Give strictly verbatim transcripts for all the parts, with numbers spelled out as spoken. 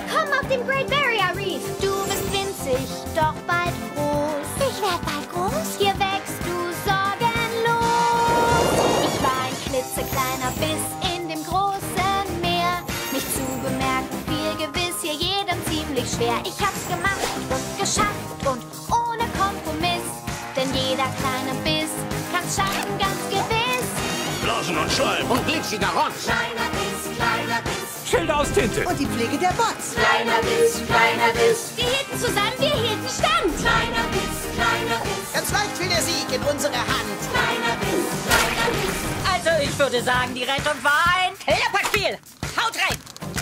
Willkommen auf dem Great Barrier Reef. Du bist winzig, doch bald groß. Ich werd bald groß. Hier wächst du sorgenlos. Ich war ein klitzekleiner Biss in dem großen Meer. Mich zu bemerken fiel gewiss hier jedem ziemlich schwer. Ich hab's gemacht und geschafft und ohne Kompromiss. Denn jeder kleine Biss kann's schaffen, ganz gewiss. Blasen und Schleim und glitschiger Rond. Kleiner Biss, kleiner Biss. Schilder aus Tinte. Und die Pflege der Bots. Kleiner Biss, kleiner Biss. Wir hielten zusammen, wir hielten stand. Kleiner Biss, kleiner Biss. Ganz leicht fiel der Sieg in unsere Hand. Kleiner Biss, kleiner Biss. Also ich würde sagen, die Rettung war ein Klapperspiel. Haut rein!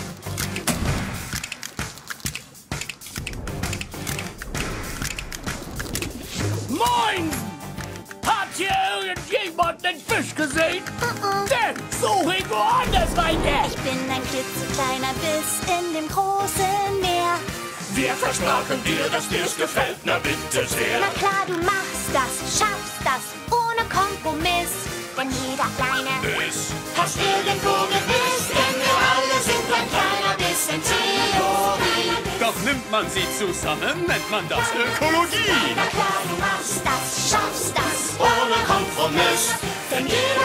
Moin! Habt ihr irgendjemand den Fisch gesehen? Uh-uh. Denn suche ich woanders weiter. Ich bin ein klitzekleiner Biss in dem großen Meer. Wir versprachen dir, dass dir's gefällt, na bitte sehr. Na klar, du machst das, schaffst das, ohne Kompromiss. Denn jeder kleine Biss Hast irgendwo gewiss, denn wir alle sind ein kleiner Biss in Theorie. Doch nimmt man sie zusammen, nennt man das Ökologie. Na klar, du machst das, schaffst das. ohne Kompromiss, denn jeder